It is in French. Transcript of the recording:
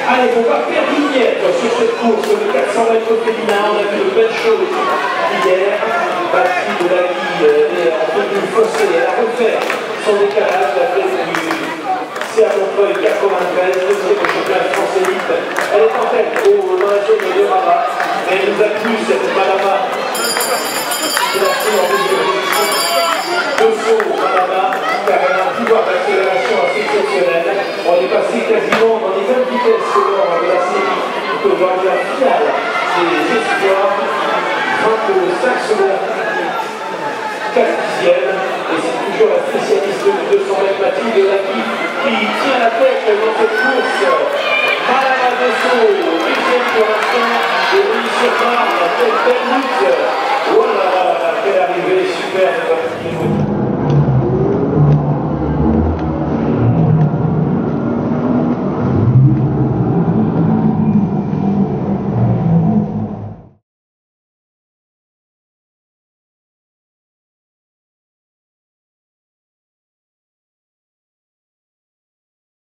Allez, on va faire vignette sur cette course, le 400 mètres féminin. On a vu de belles choses hier. Bastille de la Guille est en train de fossé. Elle a refait son décalage, la tête du CA Montreuil 93, deuxième au championnat de France élite. Elle est en tête dans la zone de Rabat. Elle nous a plu cette Madama. C'est la en deuxième position. De faux, Madama, car elle a un pouvoir d'accélération assez exceptionnel. On est passé quasiment dans les mêmes vitesses que lors de la série, que lors de la finale des espoirs. 25 secondes, 4/10, et c'est toujours la spécialiste du 200 mètres Mathilde Lacqui qui tient la tête dans cette course.